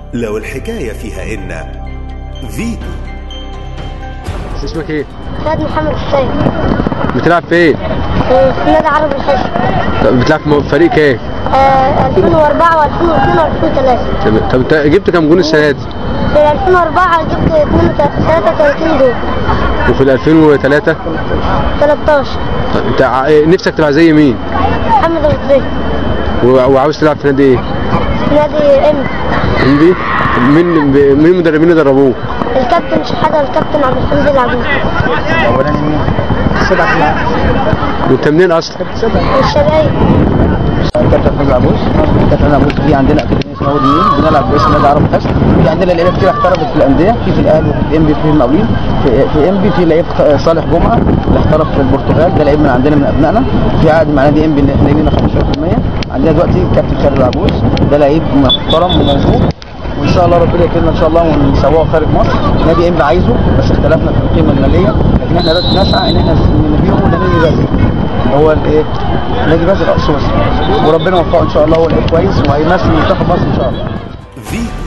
لو الحكاية فيها إن فيتو. اسمك ايه؟ خالد محمد السيد. بتلعب فين؟ في نادي عرب الحسن. بتلعب في فريق ايه؟ 2004 و2002 و2003. تمام. طب انت جبت كام جون السنة دي؟ في 2004 جبت 33 جول. وفي 2003؟ 13. طب انت نفسك تبقى زي مين؟ محمد الغزالي. وعاوز تلعب في نادي ايه؟ في نادي انبي. مين المدربين اللي دربوك؟ الكابتن شحاته والكابتن عبد الحميد العجوز. الاولاني مين؟ سبعة العاب. وانت منين اصلا؟ الشرقية. كابتن حمد العجوز. كابتن العجوز في عندنا اكاديميه اسمها وديين بنلعب باسم نادي عرب الحسن. في عندنا لعيبه كتير احترفت في الانديه، في الاهلي وفي انبي في المقاولين. في انبي في لعيب صالح جمعه اللي احترف في البرتغال، ده لعيب من عندنا من ابنائنا. في عقد مع نادي انبي اللي احنا لينا 15%. عندنا دلوقتي كابتن خالد العجوز، ده لعيب محترم وموهوب، وان شاء الله ربنا يكرمنا ان شاء الله ونسواه خارج مصر. نادي انبي عايزه بس اختلفنا في القيمه الماليه، لكن احنا دلوقتي نسعى ان احنا نبيعه لنادي بازل، هو الايه؟ نادي بازل السويسري، وربنا يوفقه ان شاء الله. هو لعيب كويس وهيمثل منتخب مصر ان شاء الله. فيتو.